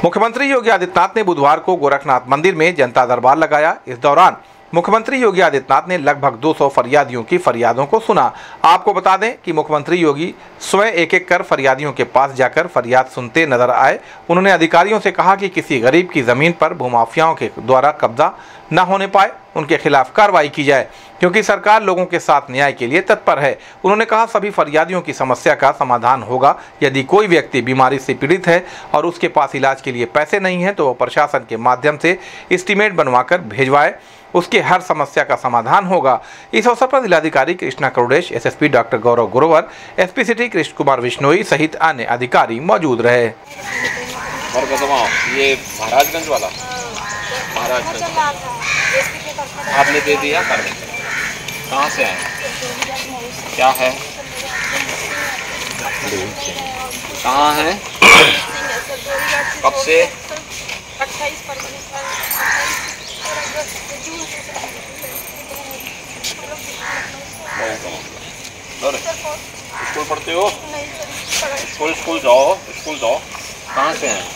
मुख्यमंत्री योगी आदित्यनाथ ने बुधवार को गोरखनाथ मंदिर में जनता दरबार लगाया। इस दौरान मुख्यमंत्री योगी आदित्यनाथ ने लगभग 200 फरियादियों की फरियादों को सुना। आपको बता दें कि मुख्यमंत्री योगी स्वयं एक एक कर फरियादियों के पास जाकर फरियाद सुनते नजर आए। उन्होंने अधिकारियों से कहा कि किसी गरीब की जमीन पर भूमाफियाओं के द्वारा कब्जा न होने पाए, उनके खिलाफ कार्रवाई की जाए, क्योंकि सरकार लोगों के साथ न्याय के लिए तत्पर है। उन्होंने कहा सभी फरियादियों की समस्या का समाधान होगा। यदि कोई व्यक्ति बीमारी से पीड़ित है और उसके पास इलाज के लिए पैसे नहीं हैं तो वह प्रशासन के माध्यम से एस्टीमेट बनवाकर भेजवाए, उसके हर समस्या का समाधान होगा। इस अवसर पर जिलाधिकारी Krishna Karudesh, SSP doctor Gaurav Gurovar, SP city Krishna Kumar Vishnoi सहित अन्य अधिकारी मौजूद रहे। ये महाराजगंज वाला आपने दे दिया करने, कहाँ से आए, क्या है, कहाँ है, कब से? 28 फरवरी स्कूल पढ़ते हो? स्कूल जाओ, कहाँ से हैं?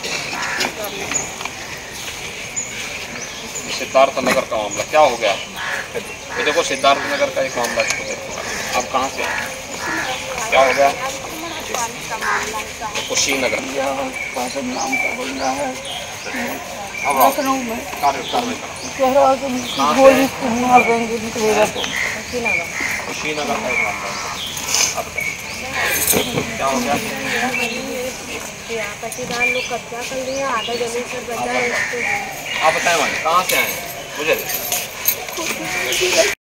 सिद्धार्थ नगर का मामला क्या हो गया? ये देखो सिद्धार्थ नगर का एक मामला है। आप कहाँ से हैं? क्या हो गया? कुशीनगर नाम का बोल रहा है। कुशीनगर का एक मामला क्या हो गया? पट्टीदार लोग कब्जा कर लिए, आधा जमीन से बचा है। आप बताएं कहाँ से आए मुझे?